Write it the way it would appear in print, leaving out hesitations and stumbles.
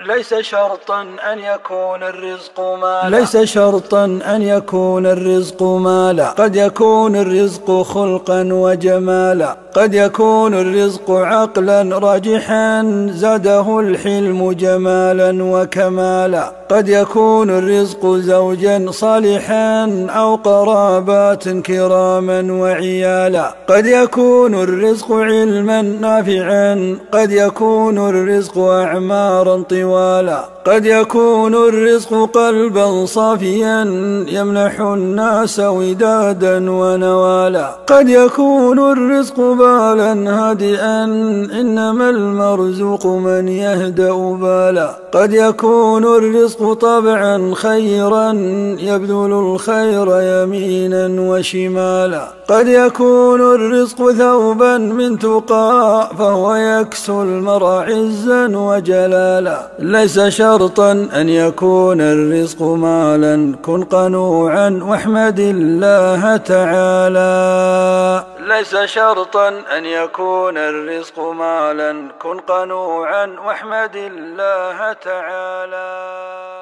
ليس شرطا أن يكون الرزق مالا، ليس شرطا أن يكون الرزق مالا، قد يكون الرزق خلقا وجمالا، قد يكون الرزق عقلا راجحا زاده الحلم جمالا وكمالا، قد يكون الرزق زوجا صالحا أو قرابات كراما وعيالا، قد يكون الرزق علما نافعا، قد يكون الرزق أعمارا طوالا، قد يكون الرزق قلبا صافيا يمنح الناس ودادا ونوالا، قد يكون الرزق بالا هادئا إنما المرزوق من يهدأ بالا، قد يكون الرزق طبعا خيرا يبذل الخير يمينا وشمالا، قد يكون الرزق ثوبا من تقى فهو يكسو المرء عزا وجلالا، ليس شرطا أن يكون الرزق مالا، كن قنوعا واحمد الله تعالى، ليس شرطا أن يكون الرزق مالا، كن قنوعا واحمد الله تعالى.